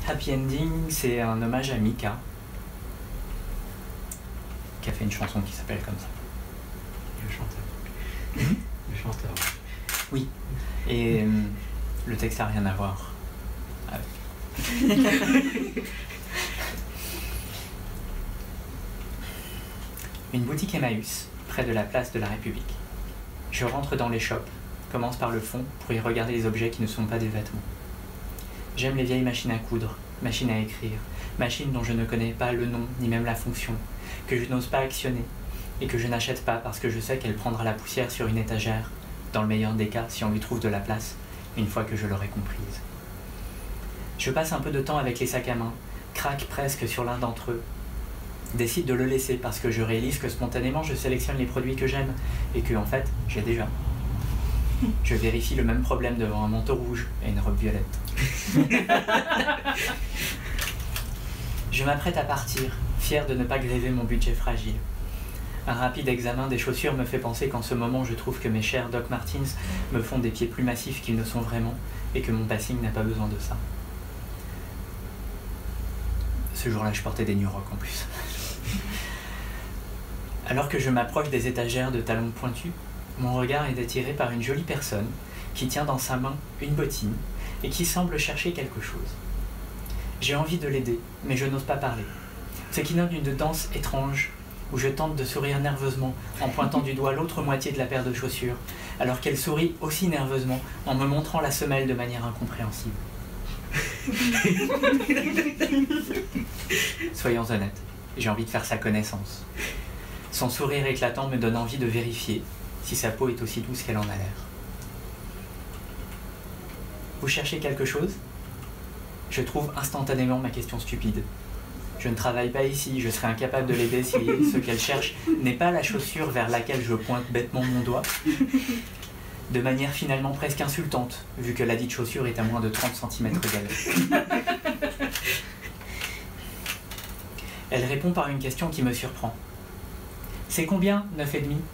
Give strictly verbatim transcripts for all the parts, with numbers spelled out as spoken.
Happy Ending, c'est un hommage à Mika, qui a fait une chanson qui s'appelle comme ça. Le chanteur. Mmh. Le chanteur. Oui. Et euh, le texte n'a rien à voir avec. Une boutique Emmaüs, près de la place de la République. Je rentre dans les shops, commence par le fond pour y regarder les objets qui ne sont pas des vêtements. J'aime les vieilles machines à coudre, machines à écrire, machines dont je ne connais pas le nom ni même la fonction, que je n'ose pas actionner et que je n'achète pas parce que je sais qu'elle prendra la poussière sur une étagère, dans le meilleur des cas si on lui trouve de la place, une fois que je l'aurai comprise. Je passe un peu de temps avec les sacs à main, craque presque sur l'un d'entre eux, décide de le laisser parce que je réalise que spontanément je sélectionne les produits que j'aime et que en fait j'ai déjà. Je vérifie le même problème devant un manteau rouge et une robe violette. Je m'apprête à partir, fier de ne pas gréver mon budget fragile. Un rapide examen des chaussures me fait penser qu'en ce moment je trouve que mes chers Doc Martens me font des pieds plus massifs qu'ils ne sont vraiment et que mon passing n'a pas besoin de ça. Ce jour-là, je portais des New Rock en plus. Alors que je m'approche des étagères de talons pointus, mon regard est attiré par une jolie personne qui tient dans sa main une bottine et qui semble chercher quelque chose. J'ai envie de l'aider, mais je n'ose pas parler. Ce qui donne une danse étrange où je tente de sourire nerveusement en pointant du doigt l'autre moitié de la paire de chaussures, alors qu'elle sourit aussi nerveusement en me montrant la semelle de manière incompréhensible. Soyons honnêtes, j'ai envie de faire sa connaissance. Son sourire éclatant me donne envie de vérifier si sa peau est aussi douce qu'elle en a l'air. Vous cherchez quelque chose? Je trouve instantanément ma question stupide. Je ne travaille pas ici, je serais incapable de l'aider si ce qu'elle cherche n'est pas la chaussure vers laquelle je pointe bêtement mon doigt. De manière finalement presque insultante, vu que la dite chaussure est à moins de trente centimètres d'elle. Elle répond par une question qui me surprend. C'est combien, neuf et demi?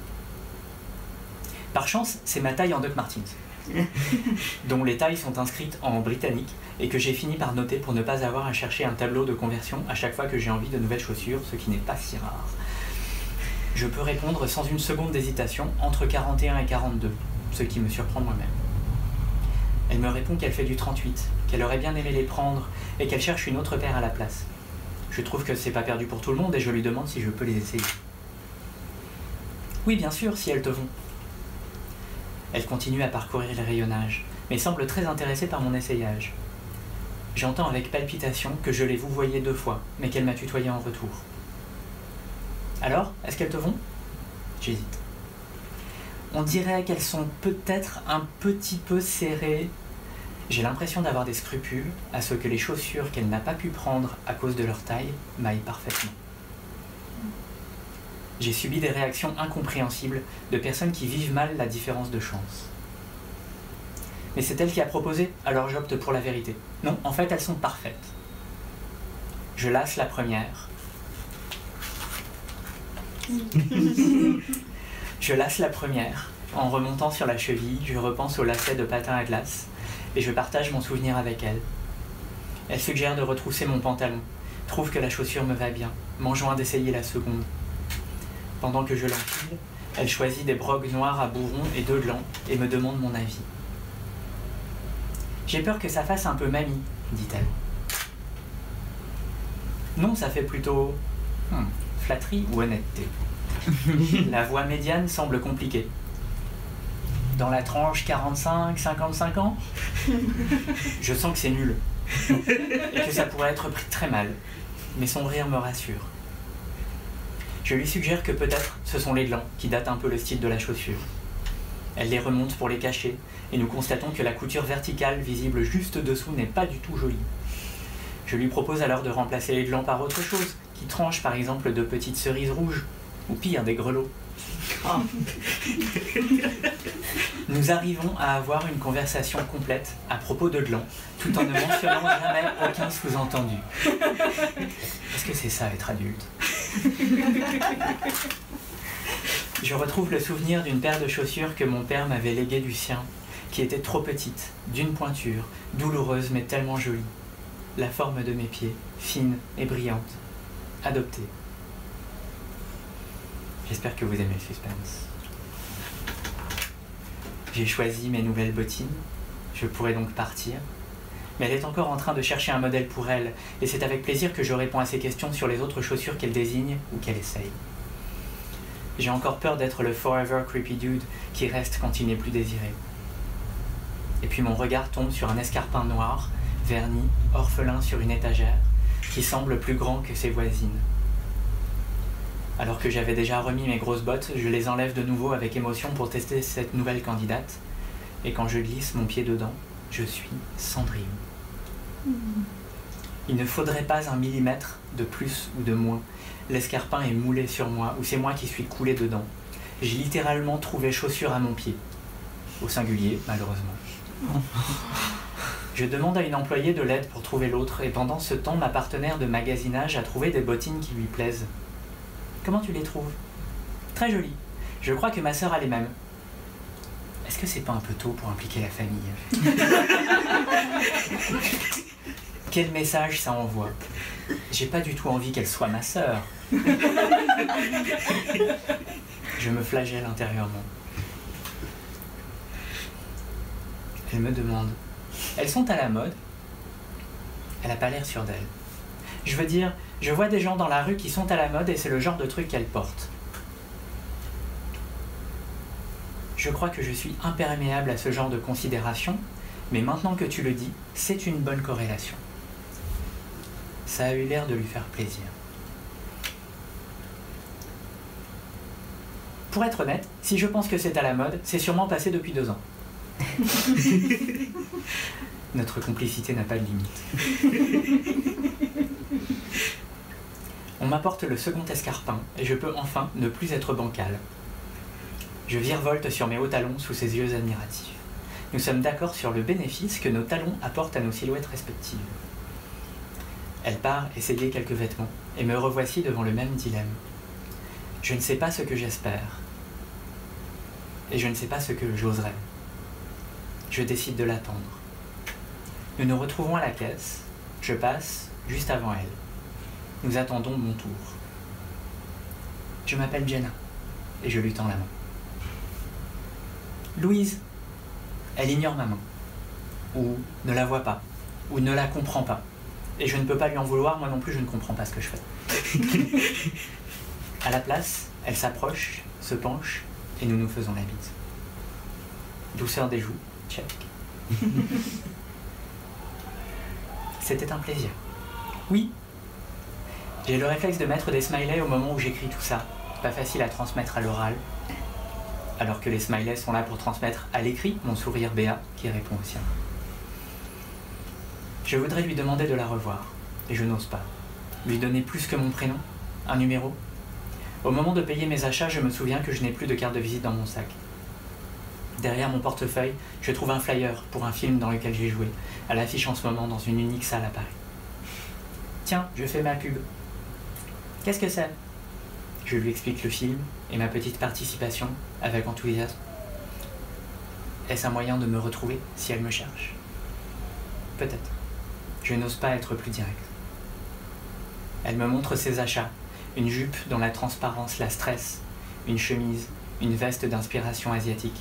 Par chance, c'est ma taille en Doc Martens, dont les tailles sont inscrites en britannique et que j'ai fini par noter pour ne pas avoir à chercher un tableau de conversion à chaque fois que j'ai envie de nouvelles chaussures, ce qui n'est pas si rare. Je peux répondre sans une seconde d'hésitation entre quarante et un et quarante-deux, ce qui me surprend moi-même. Elle me répond qu'elle fait du trente-huit, qu'elle aurait bien aimé les prendre et qu'elle cherche une autre paire à la place. Je trouve que c'est pas perdu pour tout le monde et je lui demande si je peux les essayer. Oui, bien sûr, si elles te vont. Elle continue à parcourir les rayonnages, mais semble très intéressée par mon essayage. J'entends avec palpitation que je l'ai vouvoyée deux fois, mais qu'elle m'a tutoyé en retour. Alors, est-ce qu'elles te vont? J'hésite. On dirait qu'elles sont peut-être un petit peu serrées. J'ai l'impression d'avoir des scrupules à ce que les chaussures qu'elle n'a pas pu prendre à cause de leur taille m'aillent parfaitement. J'ai subi des réactions incompréhensibles de personnes qui vivent mal la différence de chance. Mais c'est elle qui a proposé, alors j'opte pour la vérité. Non, en fait, elles sont parfaites. Je lasse la première. Je lasse la première. En remontant sur la cheville, je repense au lacet de patin à glace et je partage mon souvenir avec elle. Elle suggère de retrousser mon pantalon, trouve que la chaussure me va bien, m'enjoint d'essayer la seconde. Pendant que je l'enfile, elle choisit des brogues noires à bourrons et deux glands et me demande mon avis. J'ai peur que ça fasse un peu mamie, dit-elle. Non, ça fait plutôt hmm, flatterie ou honnêteté. La voie médiane semble compliquée. Dans la tranche quarante-cinq à cinquante-cinq ans, je sens que c'est nul et que ça pourrait être pris très mal, mais son rire me rassure. Je lui suggère que peut-être ce sont les glands qui datent un peu le style de la chaussure. Elle les remonte pour les cacher et nous constatons que la couture verticale visible juste dessous n'est pas du tout jolie. Je lui propose alors de remplacer les glands par autre chose, qui tranche par exemple de petites cerises rouges, ou pire des grelots. Oh. Nous arrivons à avoir une conversation complète à propos de glands, tout en ne mentionnant jamais aucun sous-entendu. Est-ce que c'est ça être adulte? Je retrouve le souvenir d'une paire de chaussures que mon père m'avait léguée du sien, qui était trop petite, d'une pointure, douloureuse mais tellement jolie. la forme de mes pieds, fine et brillante, adoptée. J'espère que vous aimez le suspense. J'ai choisi mes nouvelles bottines, je pourrais donc partir, mais elle est encore en train de chercher un modèle pour elle, et c'est avec plaisir que je réponds à ses questions sur les autres chaussures qu'elle désigne ou qu'elle essaye. J'ai encore peur d'être le forever creepy dude qui reste quand il n'est plus désiré. Et puis mon regard tombe sur un escarpin noir, verni, orphelin sur une étagère, qui semble plus grand que ses voisines. Alors que j'avais déjà remis mes grosses bottes, je les enlève de nouveau avec émotion pour tester cette nouvelle candidate, et quand je glisse mon pied dedans, je suis Cendrillon. Mmh. Il ne faudrait pas un millimètre de plus ou de moins. L'escarpin est moulé sur moi, ou c'est moi qui suis coulé dedans. J'ai littéralement trouvé chaussure à mon pied. Au singulier, malheureusement. Je demande à une employée de l'aide pour trouver l'autre, et pendant ce temps, ma partenaire de magasinage a trouvé des bottines qui lui plaisent. Comment tu les trouves? Très jolies. Je crois que ma sœur a les mêmes. Est-ce que c'est pas un peu tôt pour impliquer la famille? Quel message ça envoie? J'ai pas du tout envie qu'elle soit ma sœur. Je me flagelle intérieurement. Elle me demande. Elles sont à la mode? Elle a pas l'air sûre d'elle. Je veux dire, je vois des gens dans la rue qui sont à la mode et c'est le genre de truc qu'elles portent. Je crois que je suis imperméable à ce genre de considération, mais maintenant que tu le dis, c'est une bonne corrélation. Ça a eu l'air de lui faire plaisir. Pour être honnête, si je pense que c'est à la mode, c'est sûrement passé depuis deux ans. Notre complicité n'a pas de limite. On m'apporte le second escarpin et je peux enfin ne plus être bancal. Je virevolte sur mes hauts talons sous ses yeux admiratifs. Nous sommes d'accord sur le bénéfice que nos talons apportent à nos silhouettes respectives. Elle part essayer quelques vêtements et me revoici devant le même dilemme. Je ne sais pas ce que j'espère et je ne sais pas ce que j'oserais. Je décide de l'attendre. Nous nous retrouvons à la caisse. Je passe juste avant elle. Nous attendons mon tour. Je m'appelle Jenna et je lui tends la main. Louise. Elle ignore ma main. Ou ne la voit pas. Ou ne la comprend pas. Et je ne peux pas lui en vouloir, moi non plus je ne comprends pas ce que je fais. À la place, elle s'approche, se penche et nous nous faisons la bise. Douceur des joues, check. C'était un plaisir. Oui. J'ai le réflexe de mettre des smileys au moment où j'écris tout ça. Pas facile à transmettre à l'oral. Alors que les smileys sont là pour transmettre à l'écrit mon sourire béat qui répond au sien. Je voudrais lui demander de la revoir, et je n'ose pas. Lui donner plus que mon prénom, un numéro. Au moment de payer mes achats, je me souviens que je n'ai plus de carte de visite dans mon sac. Derrière mon portefeuille, je trouve un flyer pour un film dans lequel j'ai joué, à l'affiche en ce moment dans une unique salle à Paris. Tiens, je fais ma pub. Qu'est-ce que c'est? Je lui explique le film et ma petite participation avec enthousiasme. Est-ce un moyen de me retrouver si elle me cherche? Peut-être. Je n'ose pas être plus direct. Elle me montre ses achats, une jupe dont la transparence la stresse, une chemise, une veste d'inspiration asiatique.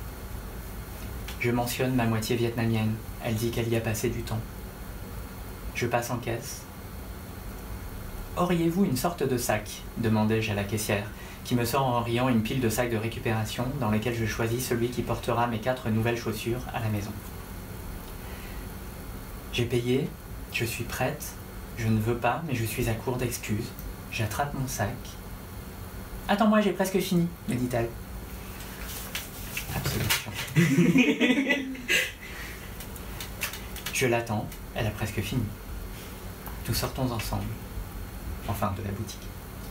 Je mentionne ma moitié vietnamienne, elle dit qu'elle y a passé du temps. Je passe en caisse. Auriez-vous une sorte de sac? Demandai-je à la caissière, qui me sort en riant une pile de sacs de récupération dans lesquels je choisis celui qui portera mes quatre nouvelles chaussures à la maison. J'ai payé, je suis prête, je ne veux pas, mais je suis à court d'excuses. J'attrape mon sac. Attends-moi, j'ai presque fini, me dit-elle. Absolution. Je l'attends, elle a presque fini. Nous sortons ensemble. Enfin, de la boutique.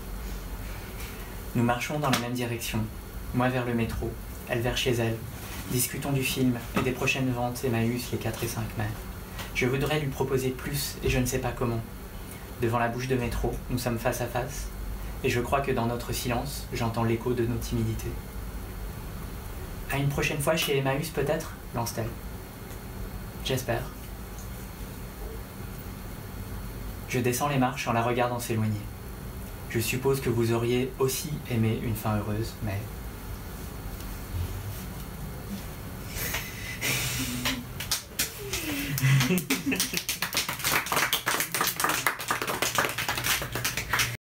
Nous marchons dans la même direction, moi vers le métro, elle vers chez elle. Discutons du film et des prochaines ventes Emmaüs les quatre et cinq mai. Je voudrais lui proposer plus et je ne sais pas comment. Devant la bouche de métro, nous sommes face à face, et je crois que dans notre silence, j'entends l'écho de nos timidités. À une prochaine fois chez Emmaüs peut-être, lance-t-elle. J'espère. Je descends les marches en la regardant s'éloigner. Je suppose que vous auriez aussi aimé une fin heureuse, mais...